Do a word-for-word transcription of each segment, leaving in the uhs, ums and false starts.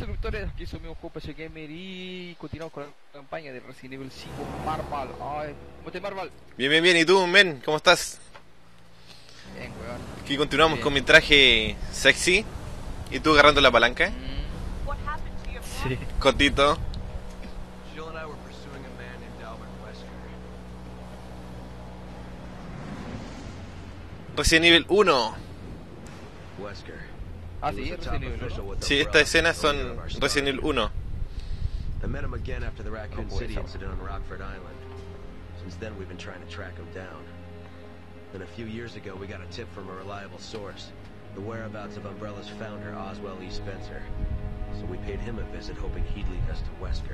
suscriptores, aquí soy mi juego P C Gamer y continuamos con la campaña de Resident Evil cinco Marvel. Ay, ¿cómo estás, Marvel? Bien, bien, bien. ¿Y tú, men? ¿Cómo estás? Bien, weón. Aquí continuamos Bien. con mi traje sexy. ¿Y tú agarrando la palanca? Mm. Sí. Cortito. Jill and I were pursuing a man named Albert Wesker. Resident Evil uno. Wesker. Ah, sí, Resident Evil, ¿no? Sí, estas escenas son Resident Evil uno. I met him again after the Raccoon Oh, boy, City esa- incident on Rockford Island. Since then, we've been trying to track him down. Then a few years ago, we got a tip from a reliable source. The whereabouts of Umbrella's founder, Oswell E. Spencer. So we paid him a visit, hoping he'd lead us to Wesker.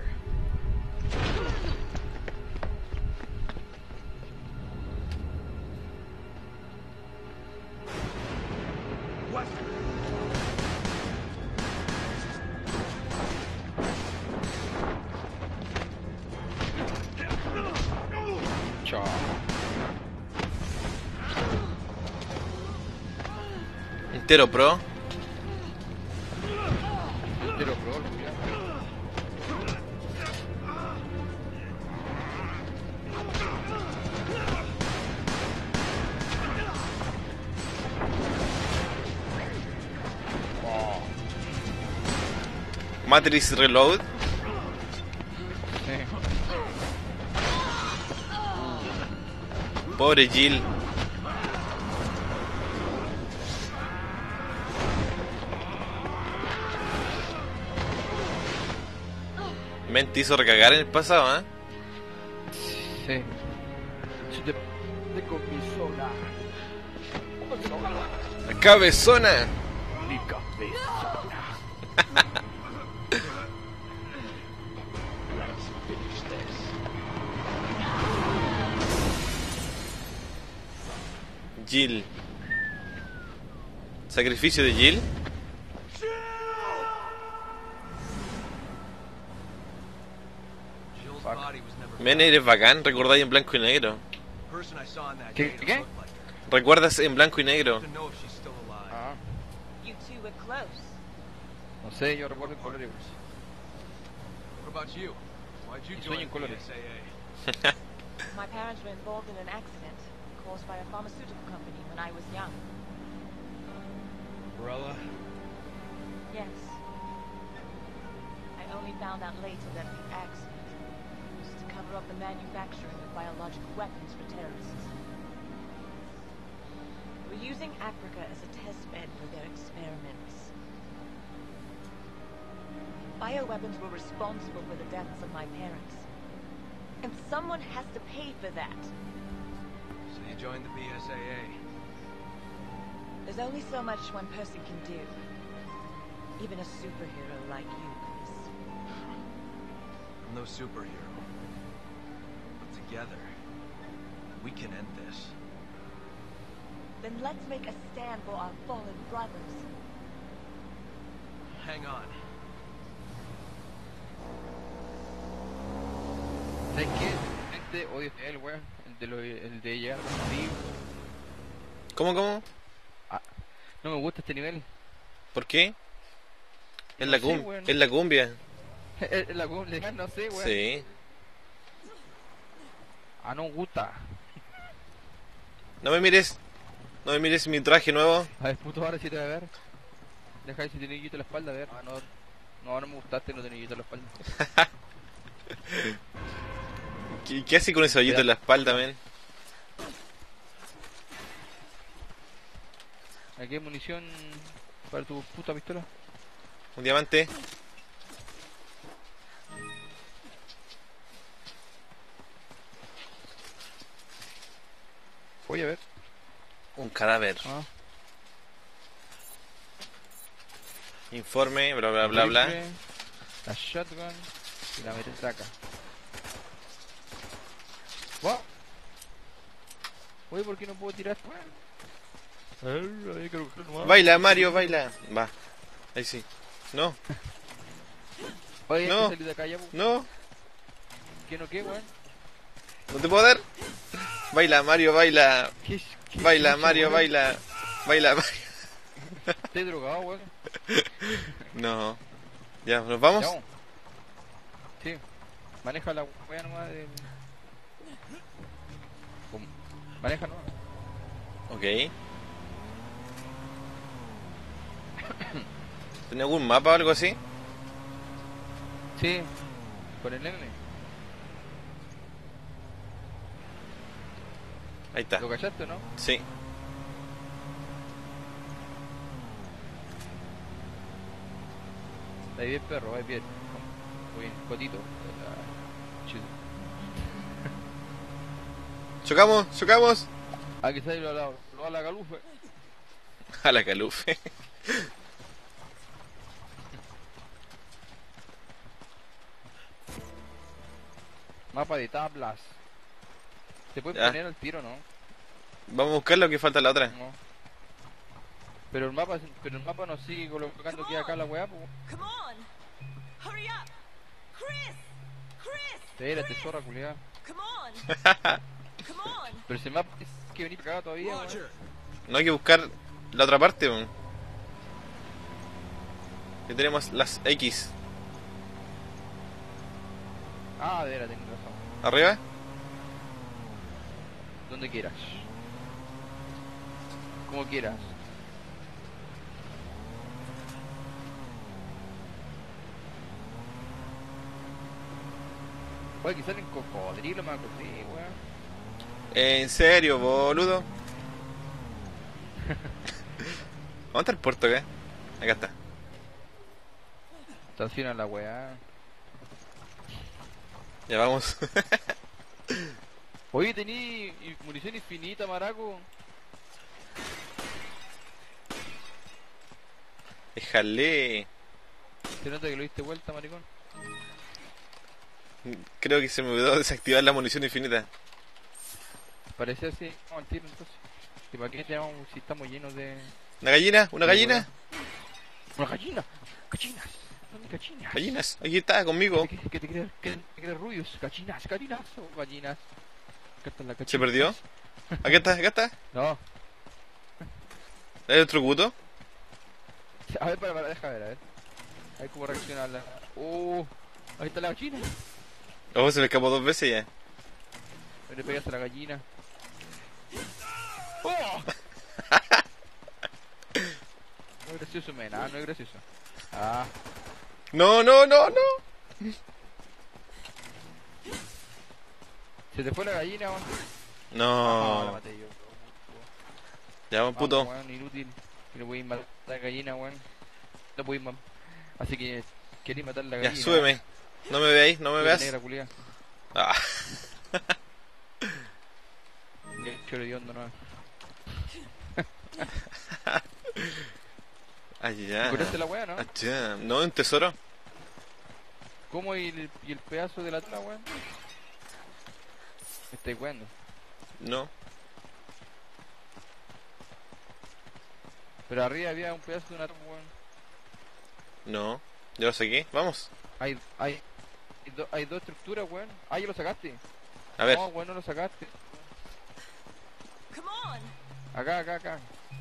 Wesker! Chao. Entero pro. Pero, bro, cuidado. Oh, Matrix Reload. sí. Pobre Jill. Men, te hizo recagar en el pasado, ¿eh? Sí. Sí, te, te con mi sola. ¡Cabezona! Mi cabeza. Jill. ¿Sacrificio de Jill? Jill's Fuck. body was never Men, eres bacán. Recordáis en blanco y negro. The person I saw in that ¿Qué- day qué? looked like her. Recuerdas en blanco y negro. To know if she's still alive. Ah, You two were close. no sé, yo recuerdo en colores. What about you? Why'd you Y join sueño en the colores. S A A? My parents were involved in an accident caused by a pharmaceutical company when I was young. Umbrella? Yes. I only found out later that the accident was to cover up the manufacturing of biological weapons for terrorists. They were using Africa as a test bed for their experiments. Bioweapons were responsible for the deaths of my parents. And someone has to pay for that. So you joined the B S A A. There's only so much one person can do. Even a superhero like you, Chris. I'm no superhero. But together, we can end this. Then let's make a stand for our fallen brothers. Hang on. ¿Sabes qué? Este odio a él, weón. El de, lo, el de llegar con Steve. ¿Cómo, cómo? No me gusta este nivel. ¿Por qué? Es No la, sé, cum weón. es la cumbia. Es la cumbia, no sé, weón. Sí. Ah, no me gusta. No me mires. No me mires mi traje nuevo. A ver, puto, ahora sí te voy a ver. Deja si tiene guito en la espalda, a ver. Ah, no. No, no me gustaste, no tiene guito en la espalda. ¿Qué, qué hace con ese hoyito Mira. en la espalda, men? Aquí hay munición para tu puta pistola. Un diamante. Voy a ver. Un cadáver. Ah. Informe, bla bla bla bla. Rifle, la shotgun y la metralla. ¿What? Oye, ¿por qué no puedo tirar? A ver, ahí creo que no va. Baila, Mario, baila. Va. Ahí sí. No, Oye, No. no. Salí de acá ya, po. no. ¿Qué no qué, weón? ¿No te puedo dar? Baila, Mario, baila. ¿Qué, qué Baila, chucha, Mario, weón? baila. Baila, Mario. Estoy drogado, weón. No. Ya, ¿nos vamos? Ya, vamos. Sí. Maneja la wea nomás del... ¿Cómo? Maneja nomás. Ok. ¿Tiene algún mapa o algo así? Sí. Con el N. Ahí está. ¿Lo callaste o no? Sí. Ahí bien perro, ahí bien. Muy bien, cotito. Ah, chido. ¡Chocamos! ¡Chocamos! Ah, que sale lo, lo, lo a la galufe. A la calufe. Mapa de tablas. ¿Se puede Ya. poner al tiro, no? Vamos a buscar lo que falta la otra. No. Pero el mapa, pero el mapa nos sigue colocando aquí acá la weá, pues. Come on! Hurry up! Chris! Chris! Espérate, Chris! zorra culiada. Come on! Come on! Pero ese mapa es que venir acá todavía, weón. No hay que buscar la otra parte, weón. Que tenemos las X. Ah, de veras, tenés razón. ¿Arriba? Donde quieras. Como quieras. Oye, que salen cocodrilos, me acordé, weón. ¿En serio, boludo? ¿Dónde está el puerto acá? Acá está. Estaciona la weá. Ya vamos. Oye, tení munición infinita, maraco. Déjale. Se nota que lo diste vuelta, maricón. Creo que se me olvidó desactivar la munición infinita. Parece así. Vamos al tiro entonces. ¿Y para qué te llamamos si estamos llenos de... ¿Una gallina? ¿Una gallina? ¡Una gallina! ¡Gallinas! ¿Dónde gallinas? Gallinas. Aquí está, conmigo. ¿Qué, qué te crees? ¿Qué te crees, rubios? Gallinas, gallinas o gallinas. Acá están las gallinas. ¿Se perdió? Acá está, acá está. No. ¿Hay otro cuto? A ver, para, para, deja ver, a ver. A ver cómo reacciona la... ¡Oh! Ahí está la gallina. Oh, se me escapó dos veces ya. Le pegas a la gallina. ¡Oh! No es gracioso, men. Ah, no es gracioso. Ah. No, no, no, no. ¿Se te fue la gallina, weón? No. Ah, la maté yo. Ya, vamos, puto. Vamos, weón, inútil. Que no podéis matar a la gallina, weón. No podéis matar. Así que, queréis matar la Ya, gallina. súbeme. No me veáis, no me veas. Negra, culiá. Ah. Qué choro de hondo, no. Allá. ¿Encontraste la weá, no? Allá. No, un tesoro. ¿Cómo y el, y el pedazo de la tela, weón? ¿Me estáis weando? No. Pero arriba había un pedazo de una tela, weón. No. Ya lo saqué. Vamos. Hay, hay, hay, do- hay dos estructuras, weón. Ah, ya lo sacaste. A ver. No, weón, no lo sacaste. Come on! Acá, acá, acá.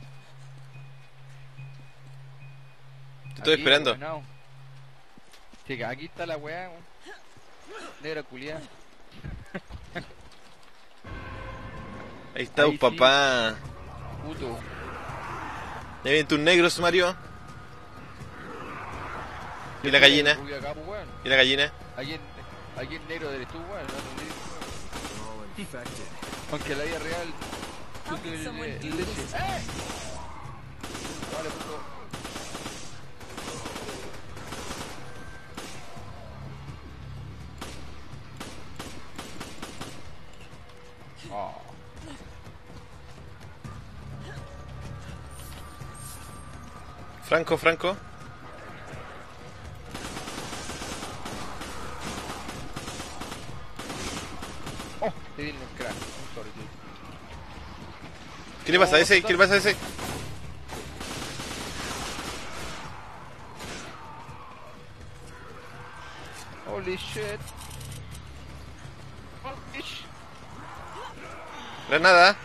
Te estoy Aquí, esperando. weonao. Sí, que aquí está la weá, weón. Negra culiá. Ahí está, Ahí un papá. Puto. Ya vienen tus negros, Mario. Y la gallina. Rubio acá, pues, weón. Y la gallina. Aquí en, aquí en negro eres tú, weón. No, no, no. Aunque en la vida real. Tú que le- le- leche. ¡Eh! Vale, puto. Oh. Franco, Franco. Oh, te di el crack. I'm sorry, dude. ¿Qué le pasa a ese? ¿Qué le pasa a ese? Holy shit. Holy shit. Granada.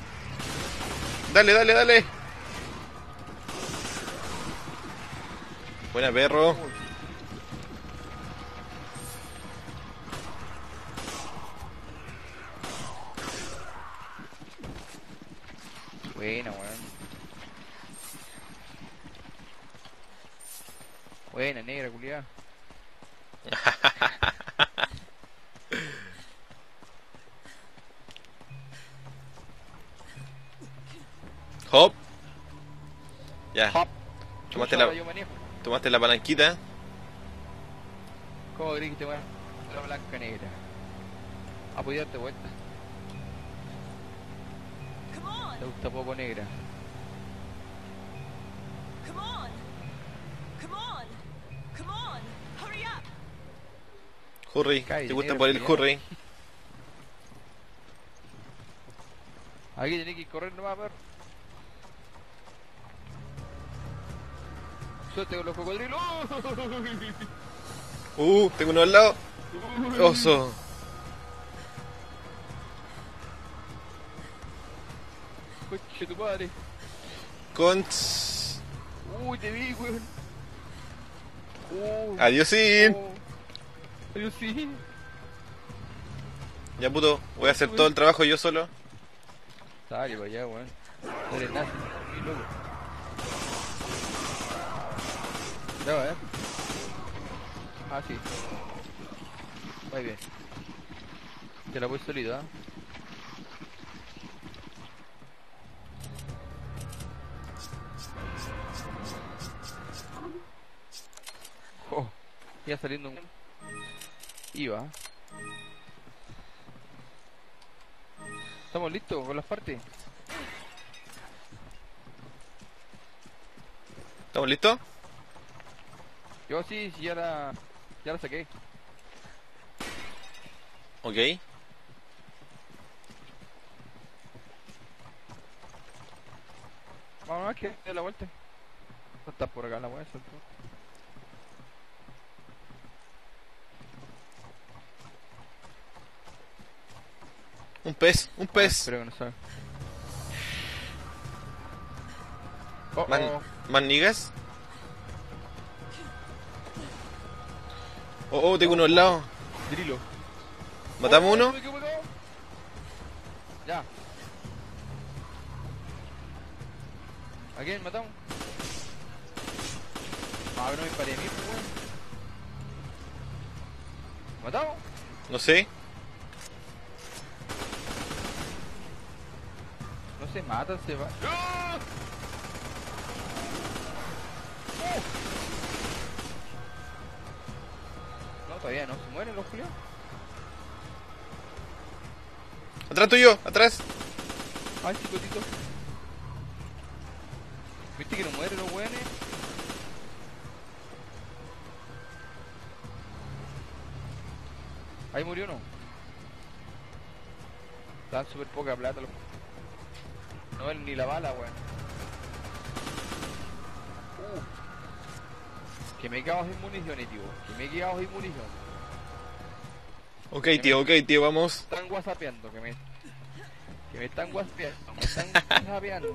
Dale, dale, dale. Buena, perro. Buena, weón. Buena, negra, culiada. Hop. Ya. Hop. Tomaste Chucha, la, yo manejo. tomaste la palanquita. ¿Cómo crees que te va a la blanca negra? A poder darte vuelta. Come on, Te gusta poco negra. come on, come on, come on, hurry up. Hurry. Cállate, ¿Te gusta negro, por el culiao. hurry? Aquí tenés que correr nomás, perro. Suerte con los cocodrilos. Uh, tengo uno al lado. Oso. Coche tu padre. Cons. Uy, te vi, weón. Uh, Adiosín. oh. Adiós, sí. Ya, puto. Voy a hacer todo el trabajo yo solo. Dale para allá, weón. No eres nazi, muy loco. Ya va, eh. Ah, sí. Muy bien. Te la voy solito, ¿ah? ¿eh? Oh, ya saliendo un... Iba. ¿Estamos listos con las partes? ¿Estamos listos? Yo sí, sí, ya la... Ya la saqué. Ok. Vamos a que dé la vuelta. No está por acá la voy a hacer. Un pez, un pez. Espero que no salga. Oh, ¿Más, oh. más niggas? Oh, oh, tengo uno al lado. Drilo. ¿Matamos Oh, uno? me quedo pegado. Ya. ¿A quién matamos? Ah, pero no me disparé a mí, pues, weón. ¿Matamos? No sé. No se mata, se va. ¡Ah! No, todavía no se mueren los culiados. Atrás tuyo, atrás. Ay, chicotito. ¿Viste que no mueren los weones? Ahí murió uno. Dan súper poca plata los... No ven ni la bala, weón. Uh. Que me he quedado sin municiones, tío. Que me he quedado sin munición. Ok, tío, ok, tío, vamos. Están whatsappeando, que me... Que me están whatsappeando. Me están whatsappeando.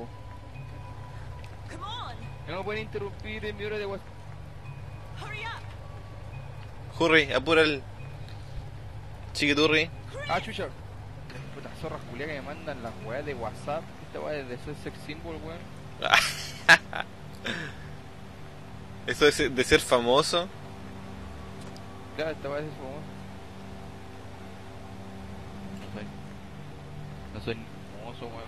Come on, No me pueden interrumpir en mi hora de WhatsApp. hurry up. Hurry, apura el... Chiquiturri. Ah, chucha. Puta zorra culia que me mandan las weas de WhatsApp. Esta wea de ser sex symbol, weón. Eso es de ser famoso. Claro, esta wea es eso, weón. No soy. No soy famoso, weón.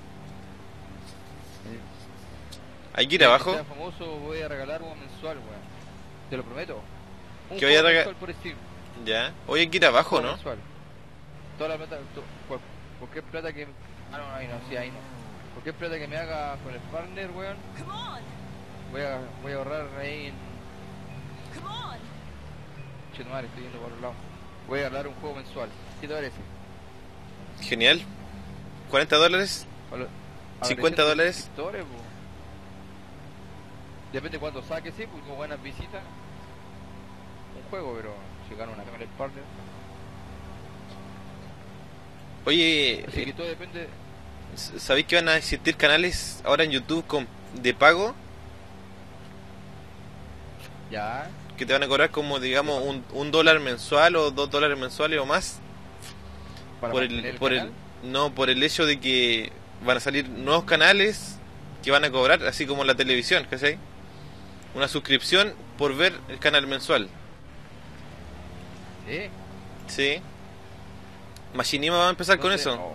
Hay que ir Si abajo. sea famoso, voy a regalar un mensual, weón. Te lo prometo. Un ¿Qué voy a juego rega- mensual por Steam. Ya. Oye, hay que ir abajo, Juego ¿no? mensual. Toda la plata, to- cual- cualquier plata que... Ah, no, ahí no, sí, ahí no. Cualquier plata que me haga con el partner, weón, Come on, voy a, voy a ahorrar ahí en... come on. Che, madre, estoy yendo por otro lado. Voy a hablar un juego mensual. ¿Qué te parece? Genial. ¿cuarenta dólares? A lo- a ¿cincuenta trescientos dólares? suscriptores, po. Depende cuánto saque, sí, pues con buenas visitas. Un juego, pero si gano una cámara el partner. Oye, Así eh, que todo depende. ¿sabéis que van a existir canales ahora en YouTube con de pago? Ya. Que te van a cobrar como, digamos, un, un dólar mensual o dos dólares mensuales o más. Para Por mantener el, el por el, canal. no, por el hecho de que van a salir nuevos canales que van a cobrar, así como la televisión, ¿cachai? Una suscripción por ver el canal mensual. ¿Eh? Sí. Machinima va a empezar con ¿Dónde? eso. Oh.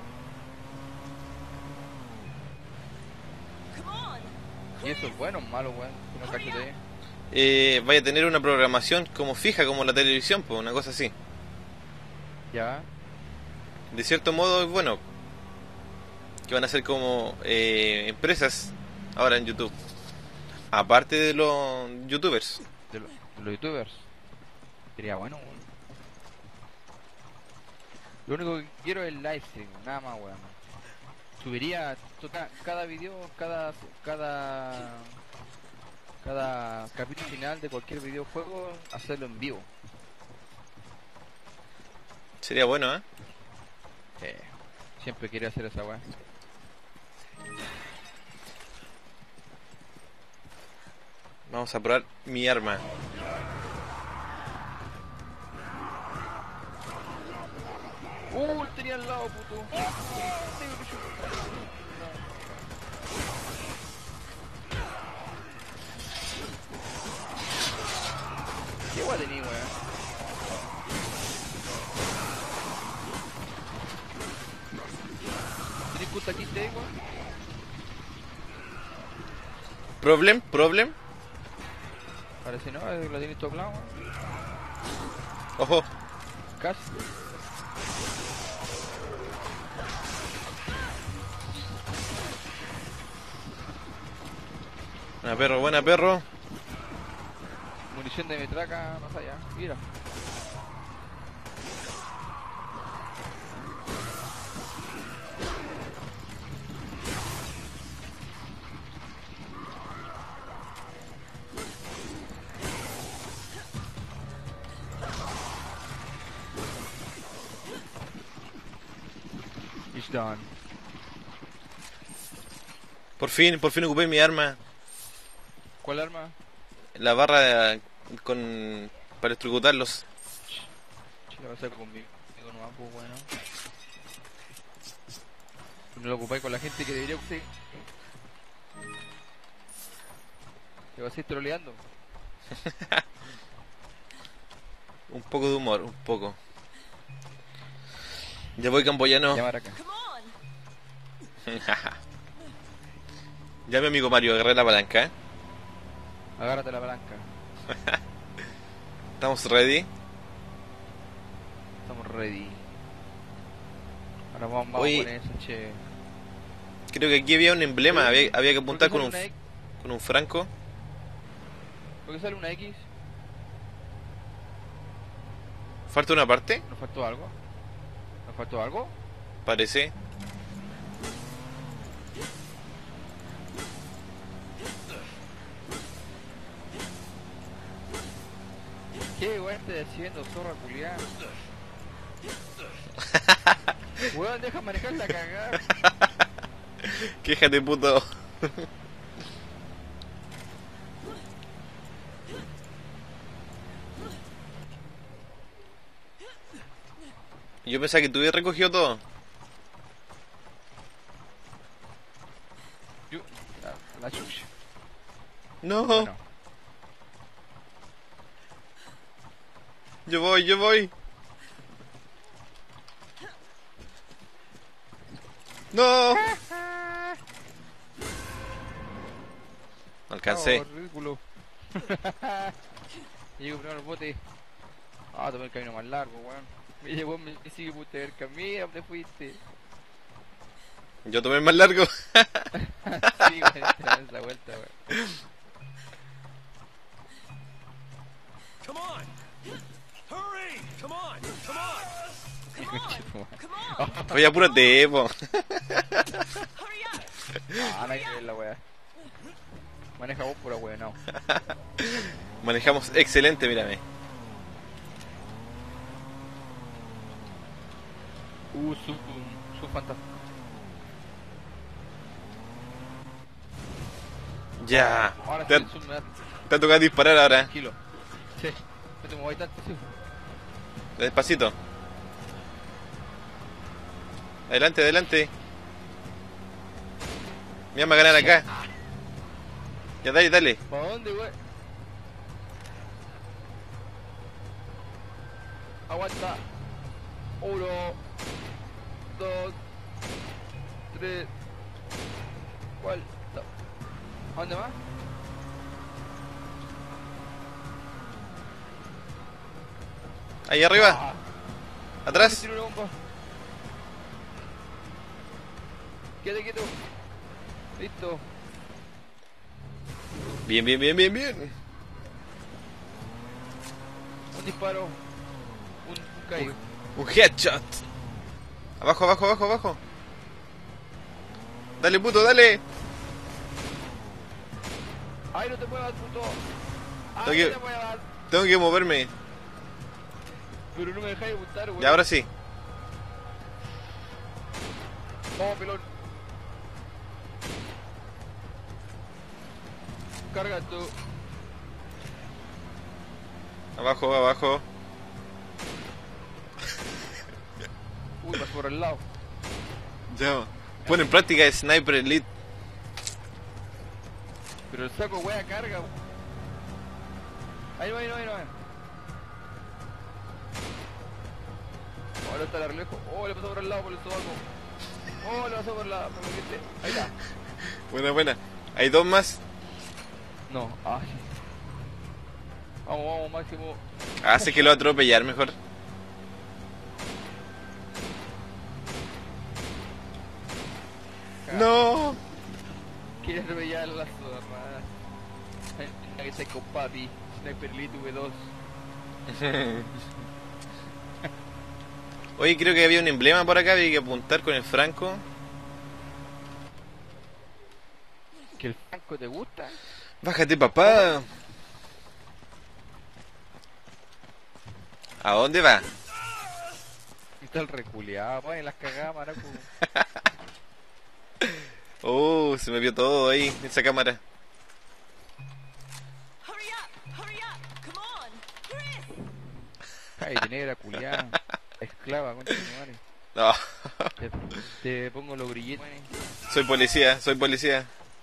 ¿Y eso es bueno o malo, weón? Que no cacho de... Eh, vaya a tener una programación como fija, como la televisión, pues una cosa así. Ya. De cierto modo es bueno. Que van a ser como eh, empresas ahora en YouTube. Aparte de los youtubers. De, lo- de los youtubers. Sería bueno, weón. Lo único que quiero es el live stream, nada más, weón. Subiría toca- cada video, cada cada cada capítulo final de cualquier videojuego, hacerlo en vivo. Sería bueno, ¿eh? Eh, siempre quería hacer esa weá. Vamos a probar mi arma. Uh, tenía al lado, puto. ¿Qué weá tenía, weón? ¿Tenés puta aquí, te weón? Problem, problem. Parece no, eh, lo tienes todo claro, weón. Ojo. Casi. Buena perro, buena perro. Munición de metraca, más allá. Mira. It's done. Por fin, por fin ocupé mi arma. ¿Cuál arma? La barra de- con para electrocutarlos. Lo vas a hacer conmigo, no pues bueno. No lo ocupáis con la gente que debería usted. Te vas a ir troleando. Un poco de humor, un poco. Ya voy, camboyano. Llamar acá. Ya mi amigo Mario, agarré la palanca, ¿eh? Agárrate la palanca. Estamos ready. Estamos ready. Ahora vamos, vamos Oye. a poner eso, che. Creo que aquí había un emblema, había, había que apuntar ¿Por con qué un, sale una X? con un franco. ¿Por qué sale una X? ¿Falta una parte? ¿Nos faltó algo? ¿Nos faltó algo? Parece. ¿Qué weón estás haciendo, zorra culiada? Weón, deja manejar la cagada. Quéjate, puto. Yo pensaba que tú habías recogido todo. Yo, la, la chucha. No, Bueno, yo voy, yo voy. No. No alcancé. oh, ridículo. Llego primero al bote. Ah, tomé el camino más largo, weón. Me llevó, me, me sigue puta el camino, ¿dónde fuiste? Yo tomé el más largo. Sí, weón, esta esa vuelta, weón. Come on! Hurry! Come on! Come on! Oye, apúrate, po. Ah, no hay que ver la weá. Maneja vos pura weá, no. Manejamos excelente, mírame. Uh, su, su fantasma. Ya. Ahora Te, sí, su me da te ha tocado disparar ahora. tranquilo. Sí, no te mováis tanto, sí. Despacito. Adelante, adelante. Me vamos a ganar acá. Ya, dale, dale. ¿Para dónde, güey? Aguanta. Uno, dos, tres. ¿Cuál? ¿A dónde más? Ahí arriba. Ah, Atrás. tiro una bomba. Quédate quieto. Listo. Bien, bien, bien, bien, bien. Un disparo. Un, un caído. Un headshot. Abajo, abajo, abajo, abajo. Dale, puto, dale. ¡Ay, no te muevas, puto! ¡Ay, Tengo que- no te muevas! Tengo que moverme. Pero no me dejáis apuntar, güey. Ya, ahora sí. Oh, pelón. Carga tú. Abajo, abajo. Uy, vas por el lado. Ya. Pon en práctica Sniper Elite. Pero el saco, wea, carga. wey. Ahí no, ahí no, ahí no. ahí. Oh, no está el lejos. Oh, le pasó por el lado, por el sobaco. Oh, le pasó por la... por la gente. Ahí está. Buena, buena. Hay dos más. No, ay. Vamos, vamos, máximo. Hace que lo atropellar mejor. No. Quiere atropellar las zorras. Ay, que está con papi. Sniper Elite V dos. Oye, creo que había un emblema por acá. Había que apuntar con el franco. ¿Que el franco te gusta? Bájate, papá. ¿A dónde va? Está el reculeado, pues, en las cagadas, maraco. Oh, se me vio todo ahí en esa cámara. Hurry up! Hurry up! Come on! Chris! Ay, de negra, culiada. Esclava, concha de tu madre. No, Te, te pongo los grilletes. soy policía, soy policía.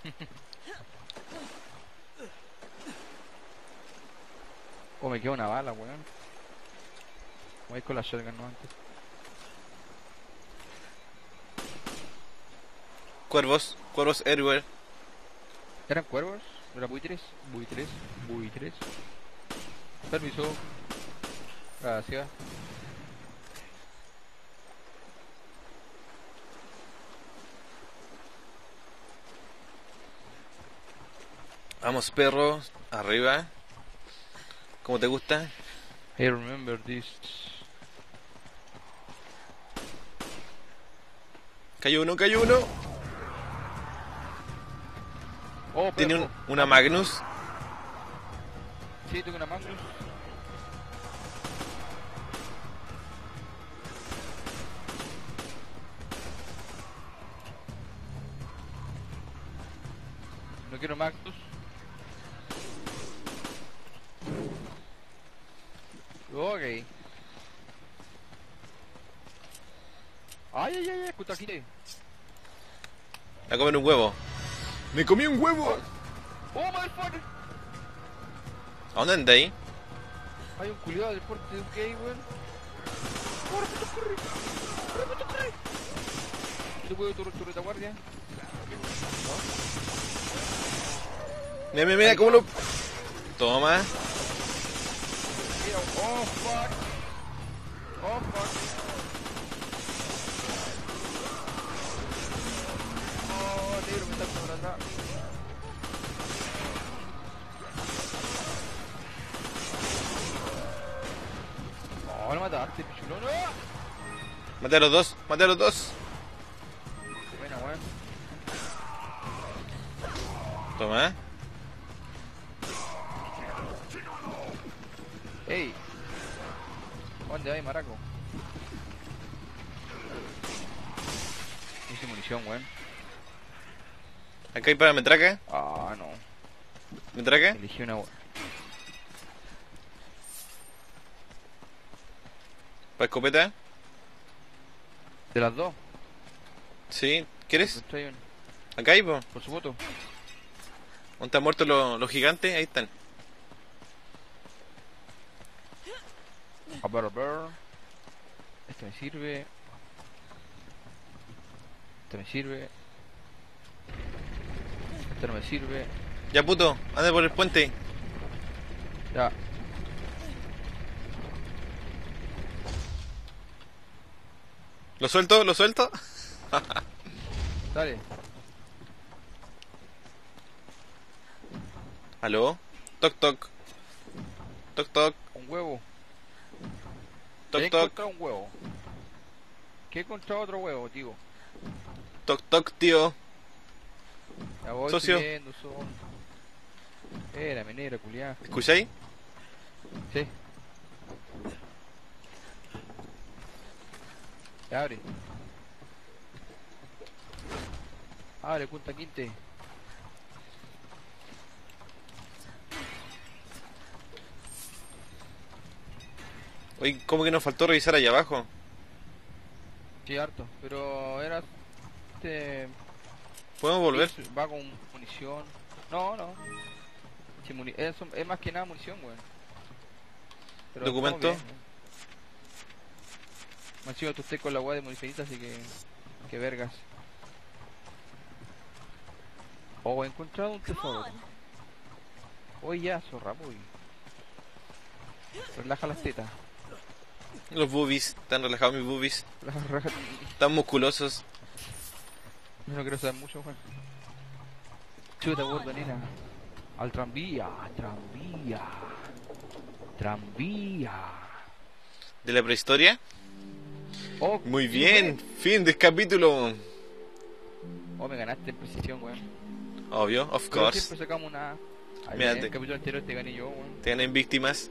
Oh, me queda una bala, weón. Voy a ir con la shotgun, ¿no? Antes. Cuervos, cuervos everywhere. ¿Eran cuervos? ¿Eran buitres? Buitres, buitres. Permiso. Gracias. Vamos, perro, arriba. ¿Cómo te gusta? I remember this. Cayó uno, cayó uno. Oh, Tiene un- perro. una Magnus. Sí, tengo una Magnus. No quiero Magnus. Ok. Ay, ay, ay, ay, puta aquí. A comer un huevo. ¡Me comí un huevo! Oh, motherfucker. ¿A dónde anda ahí? Hay un culiado del porte de un gay, weón. ¡Corre, puto, corre! ¡Corre, puto, corre! ¿Te puedo tu, tu retaguardia? Mira, mira, mira, cómo lo... Toma. Mira, oh, fuck. Oh, fuck. Oh, negro, me está por atrás. Oh, lo mataste, pichulo, no. Maté a los dos, maté a los dos. Buena, weón. Toma. Ey. ¿Dónde hay, maraco? Hice munición, weón. Acá hay para metraca. Ah, no. ¿Metraca? Elegí una weón. ¿Para escopeta? De las dos. Sí, ¿quieres? Trae un- Acá hay, po. Por su voto. ¿Dónde están muertos los, los gigantes? Ahí están. A ver, a ver. Este me sirve. Este me sirve. Este no me sirve. Ya, puto, anda por el puente. Ya. ¿Lo suelto? ¿Lo suelto? Dale. ¿Aló? Toc, toc. Toc, toc. Un huevo. Toc, He toc. encontrado un huevo. Que he encontrado otro huevo, tío. Toc, toc, tío. Ya voy Socio. subiendo, son. Era, menera, culiá. ¿Escucháis? Sí. Ya abre. Abre, Kunta Quinte. Oye, ¿cómo que nos faltó revisar allá abajo? Sí, harto. Pero era. Este. ¿Podemos volver? Va con munición. No, no. Sí, muni- es, es más que nada munición, weón. Pero ¿Documento? estamos bien, ¿no? Me han sido tú estés con la weá de municionita, así que. Que vergas. Oh, he encontrado un tesoro. Oye, ya, zorra, voy. Relaja las tetas. Los boobies. Están relajados mis boobies. Relaja, relaja. Están musculosos. No quiero saber mucho, weón. Chuta, gorda, nena. Al tranvía, tranvía. Tranvía. ¿De la prehistoria? Oh, Muy sí, bien. weón. Fin del capítulo. Oh, me ganaste en precisión, weón. Obvio, of Pero course. siempre sacamos una. Ay, Mira, en te- el capítulo anterior te gané yo, weón. Te ganan víctimas.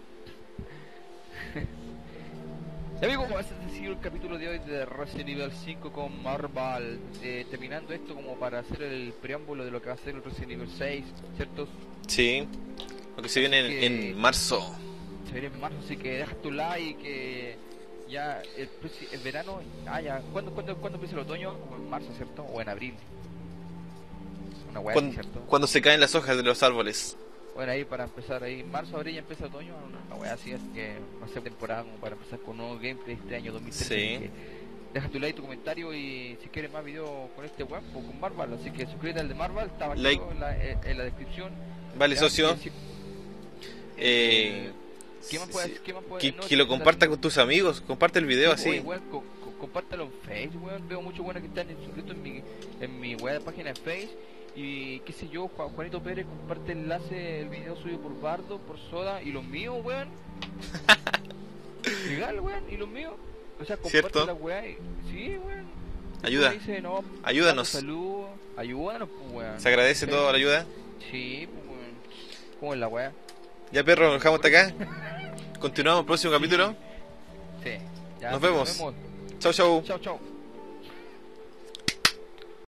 Y amigos, como ese ha sido el capítulo de hoy de Resident Evil cinco con Marvel, eh, terminando esto como para hacer el preámbulo de lo que va a ser el Resident Evil seis, ¿cierto? Sí. Lo que se viene en, que- en marzo. Se viene en marzo, así que deja tu like, que ya el, preci- el verano, ah ya, ¿cuándo, cuándo, ¿cuándo empieza el otoño? Como en marzo, ¿cierto? O en abril. Una hueá así, Cuando, ¿cierto? cuando se caen las hojas de los árboles. Bueno, ahí para empezar, ahí en marzo, abril ya empieza el otoño, una hueá así, así que va a ser temporada como para empezar con nuevo gameplay este año dos mil trece. Sí. así que deja tu like, tu comentario y si quieres más videos con este web o con Marvel, así que suscríbete al de Marvel, está abajo Like. en, la, en, en la descripción. Vale, Ya, socio. si- Eh, ¿Qué más puedes, qué más puedes, que, no, que si lo estás comparta en- con tus amigos. Comparte el video Oye, así. weón, co- co- compártelo en Facebook, weón. Veo muchos buenos que están suscritos en mi, en mi web, página de Facebook. Y qué sé yo, Juan- Juanito Pérez comparte el enlace, el video suyo por Bardo, por Soda. Y los míos, weón. Legal, weón. Y los míos. O sea, comparte ¿Cierto? la weá. y- Sí, weón. Ayuda. Después dice, no, Ayúdanos. Saludos. Ayúdanos, pues, weón. Se agradece Sí. toda la ayuda. Sí, pues, weón. ¿Cómo es la weá? Ya, perro, nos dejamos hasta acá. Continuamos el próximo capítulo. Sí. Ya, Nos vemos. Nos vemos. Chau, chau. Chao, chao.